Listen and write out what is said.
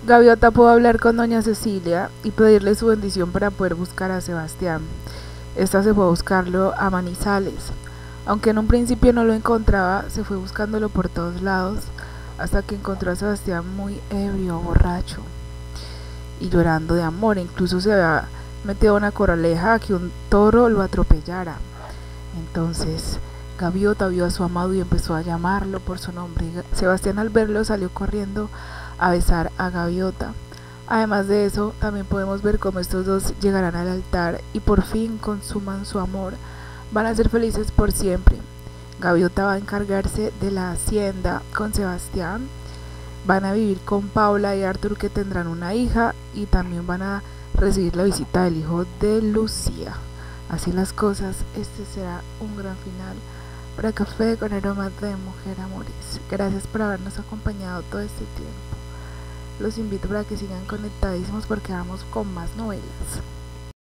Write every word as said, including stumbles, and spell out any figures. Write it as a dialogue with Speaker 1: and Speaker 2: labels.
Speaker 1: Gaviota pudo hablar con doña Cecilia y pedirle su bendición para poder buscar a Sebastián. Esta se fue a buscarlo a Manizales. Aunque en un principio no lo encontraba, se fue buscándolo por todos lados hasta que encontró a Sebastián muy ebrio, borracho y llorando de amor. Incluso se había metido a una corraleja a que un toro lo atropellara. Entonces Gaviota vio a su amado y empezó a llamarlo por su nombre. Sebastián, al verlo, salió corriendo a besar a Gaviota. Además de eso, también podemos ver cómo estos dos llegarán al altar y por fin consuman su amor. Van a ser felices por siempre. Gaviota va a encargarse de la hacienda con Sebastián. Van a vivir con Paula y Arthur, que tendrán una hija, y también van a recibir la visita del hijo de Lucía. Así las cosas, este será un gran final para Café con Aromas de Mujer Amores. Gracias por habernos acompañado todo este tiempo. Los invito para que sigan conectadísimos porque vamos con más novelas.